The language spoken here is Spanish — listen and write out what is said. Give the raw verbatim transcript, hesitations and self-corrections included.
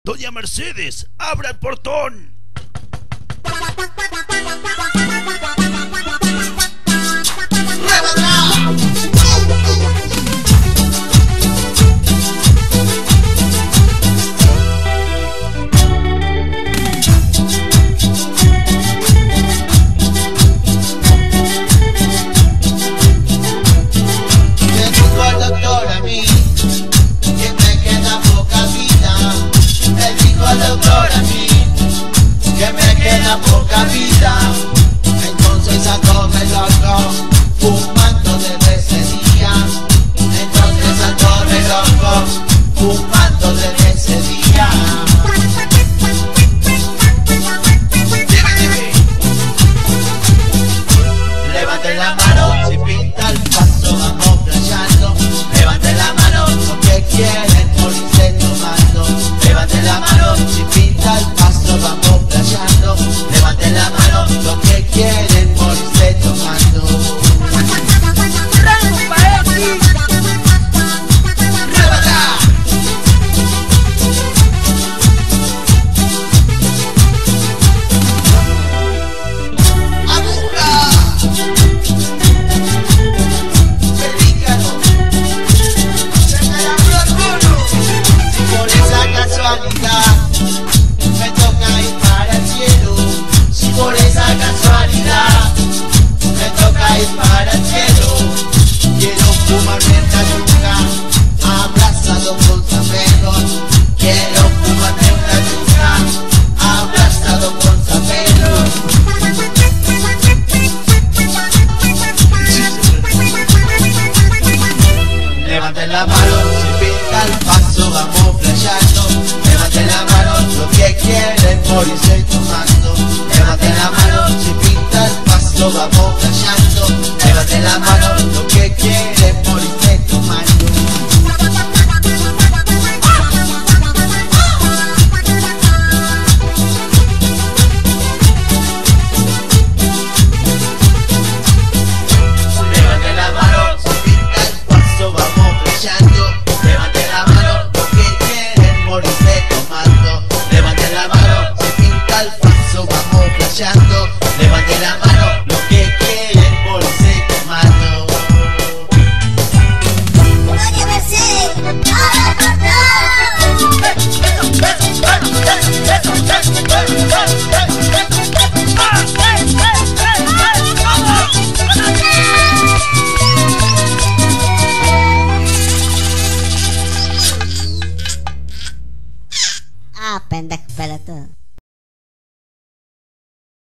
Doña Mercedes, abra el portón. Poca vida, entonces sacó el loco, fumando desde ese día. Entonces sacó el loco, fumando desde ese día. Dime, dime. Levante la mano si pinta el paso, vamos playando. Levante la mano porque quieren morirse tomando. Levante la mano si pinta el paso, vamos playando. Levante la mano los que quieren morirse tomando. ¡Levanta! ¡Abuga! ¡Qué rica, no! ¡Se me la flor, si por esa casualidad me toca ir para el cielo, si por esa casualidad me toca ir para el cielo, quiero fumarme una yuca abrazado con zaperos. Quiero fumarme una yuca abrazado con zaperos. Levanten la mano si pinta el paso, vamos playando. Levanten la mano los que quieren morirse tomando. Levanten la mano si pinta el paso, vamos playando. Levanten la mano los que quieren morirse tomando. Levanten la mano si pinta el paso, vamos playando. Levanten la mano los que quieren morirse tomando. Levanten la mano si pinta el paso, vamos playando. Levanten la mano los que quieren morirse tomando. Doña Mercedes, abra Ah, pendejo, pelotudo.